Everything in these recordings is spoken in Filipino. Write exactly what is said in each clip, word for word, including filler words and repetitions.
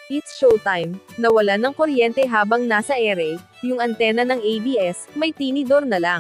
It's showtime. Nawalan ng kuryente habang nasa ere, yung antena ng A B S, may tinidor na lang.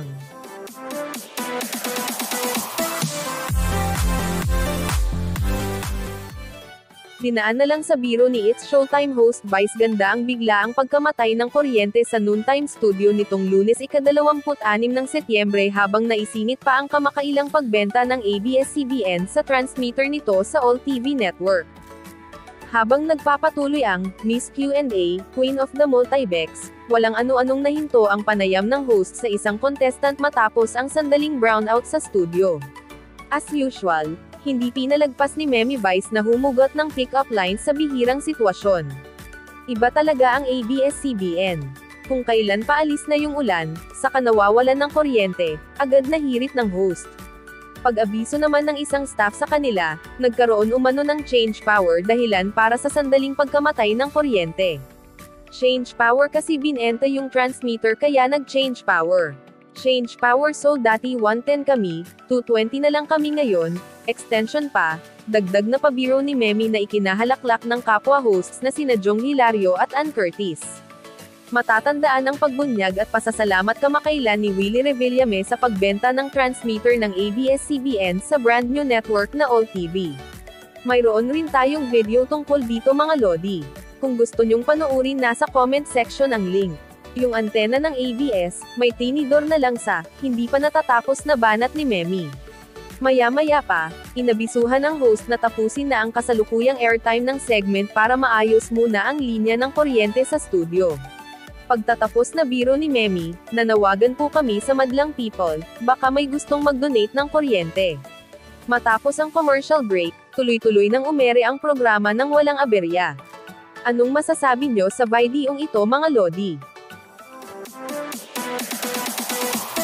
Dinaan na lang sa biro ni It's Showtime host Vice Ganda ang biglaang pagkamatay ng kuryente sa noontime studio nitong Lunes ikadalawamput-anim ng Setyembre habang naisingit pa ang kamakailang pagbenta ng A B S C B N sa transmitter nito sa All T V Network. Habang nagpapatuloy ang Miss Q and A, Queen of the Multibex, walang ano-anong nahinto ang panayam ng host sa isang contestant matapos ang sandaling brownout sa studio. As usual, hindi pinalagpas ni Memi Vice na humugot ng pick-up line sa bihirang sitwasyon. Iba talaga ang A B S C B N. Kung kailan paalis na yung ulan, saka nawawalan ng kuryente, agad na hirit ng host. Pag-abiso naman ng isang staff sa kanila, nagkaroon umano ng change power dahilan para sa sandaling pagkamatay ng kuryente. Change power kasi binenta yung transmitter kaya nag-change power. Change power so dati one ten kami, two twenty na lang kami ngayon, extension pa, dagdag na pabiro ni Memi na ikinahalaklak ng kapwa hosts na sina Jong Hilario at Ann Curtis. Matatandaan ang pagbunyag at pasasalamat kamakailan ni Willie Revillame sa pagbenta ng transmitter ng A B S C B N sa brand new network na All T V. Mayroon rin tayong video tungkol dito mga lodi. Kung gusto nyong panoorin nasa comment section ang link. Yung antena ng A B S, may tinidor na lang sa, hindi pa natatapos na banat ni Memi. Maya-maya pa, inabisuhan ng host na tapusin na ang kasalukuyang airtime ng segment para maayos muna ang linya ng kuryente sa studio. Pagtatapos na biro ni Memi, nanawagan po kami sa madlang people, baka may gustong mag-donate ng kuryente. Matapos ang commercial break, tuloy-tuloy nang umere ang programa ng walang aberya. Anong masasabi nyo sa videong ito mga lodi?